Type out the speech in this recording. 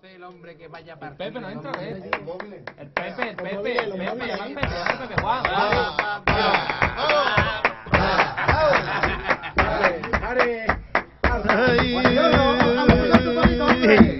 hacer el hombre que vaya para Pepe no entra, ¿eh? El Pepe, llama al Pepe, Juan. Vale. Ay,